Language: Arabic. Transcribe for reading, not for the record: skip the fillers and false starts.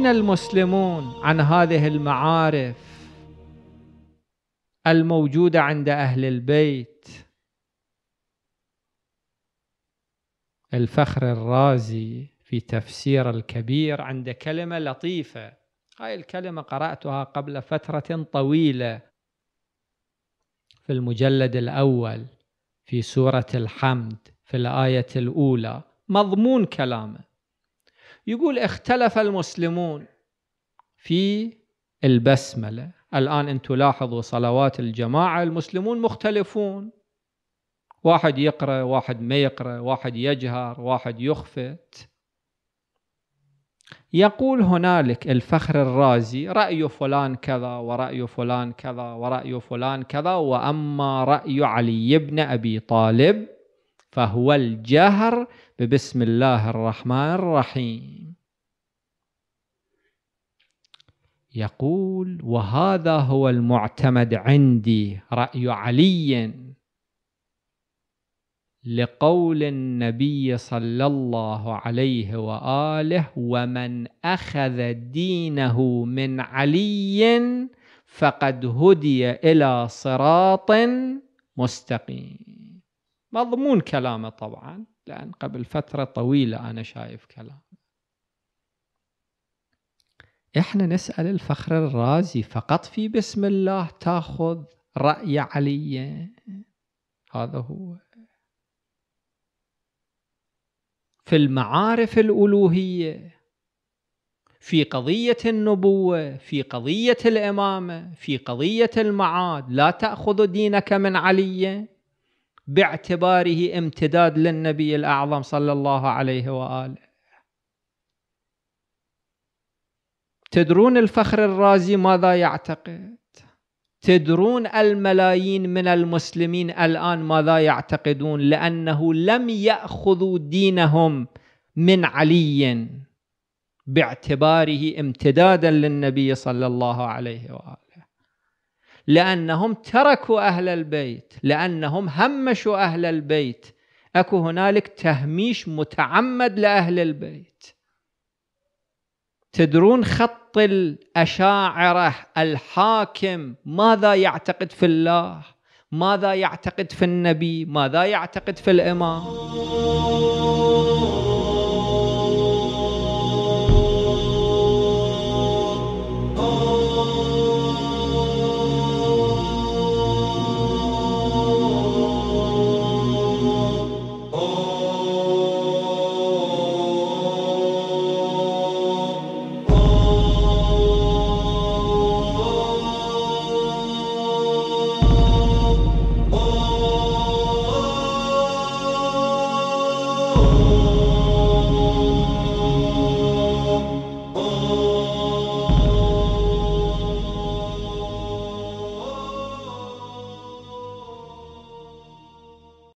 المسلمون عن هذه المعارف الموجودة عند أهل البيت. الفخر الرازي في تفسير الكبير عنده كلمة لطيفة، هاي الكلمة قرأتها قبل فترة طويلة في المجلد الأول في سورة الحمد في الآية الأولى. مضمون كلامه يقول: اختلف المسلمون في البسملة. الآن أنتم لاحظوا صلوات الجماعة المسلمون مختلفون، واحد يقرأ، واحد ما يقرأ، واحد يجهر، واحد يخفت. يقول هنالك الفخر الرازي: رأي فلان كذا، ورأي فلان كذا، ورأي فلان كذا، وأما رأي علي بن أبي طالب فهو الجهر ببسم الله الرحمن الرحيم. يقول: وهذا هو المعتمد عندي، رأي علي، لقول النبي صلى الله عليه وآله: ومن أخذ دينه من علي فقد هدي إلى صراط مستقيم. مضمون كلامه طبعا، لأن قبل فترة طويلة أنا شايف كلام. إحنا نسأل الفخر الرازي فقط في بسم الله تأخذ رأي علي، هذا هو. في المعارف الألوهية، في قضية النبوة، في قضية الإمامة، في قضية المعاد، لا تأخذ دينك من علي باعتباره امتداد للنبي الأعظم صلى الله عليه وآله. تدرون الفخر الرازي ماذا يعتقد؟ تدرون الملايين من المسلمين الآن ماذا يعتقدون؟ لأنه لم يأخذوا دينهم من علي باعتباره امتدادا للنبي صلى الله عليه وآله، لأنهم تركوا أهل البيت، لأنهم همشوا أهل البيت. أكو هنالك تهميش متعمد لأهل البيت. تدرون خط الأشاعرة الحاكم ماذا يعتقد في الله؟ ماذا يعتقد في النبي؟ ماذا يعتقد في الإمام؟